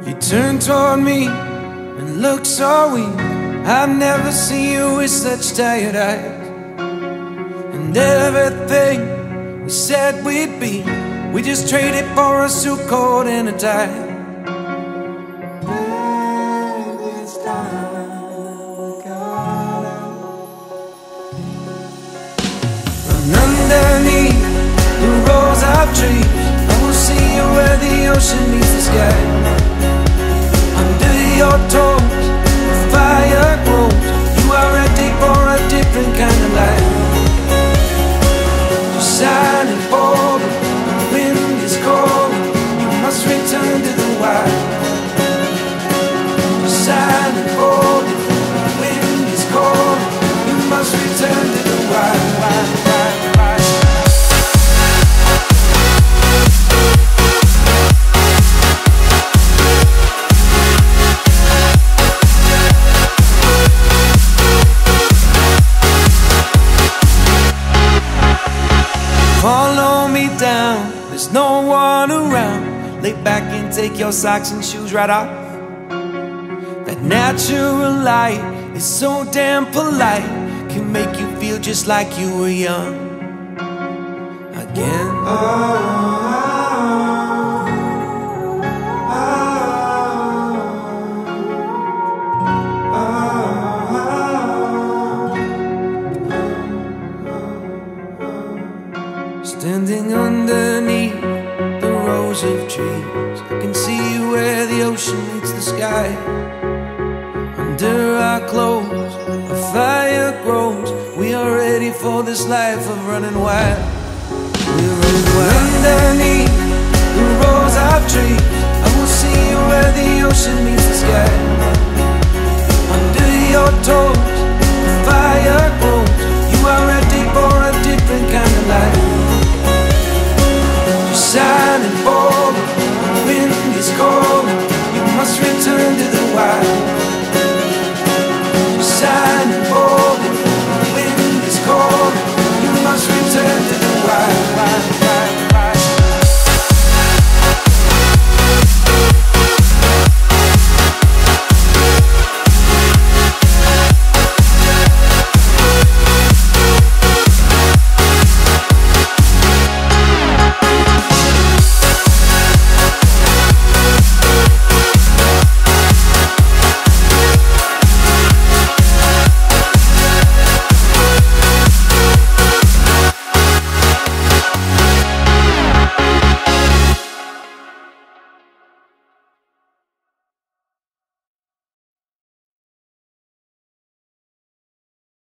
You turn toward me and look so weak. I've never seen you with such tired eyes. And everything we said we'd be, we just traded for a suit coat and a tie. And underneath the rows of trees, I will see you where the ocean meets the sky. Under your toes, the fire grows. You are ready for a different kind of life. You're silent for the wind is cold. You must return to the wild. You're silent for the wind is cold. You must return to the wild. Follow me down, there's no one around. Lay back and take your socks and shoes right off. That natural light is so damn polite, can make you feel just like you were young again. Standing underneath the rows of trees, I can see where the ocean meets the sky. Under our clothes, a fire grows. We are ready for this life of running wild. We're running wild. Underneath the rows of trees,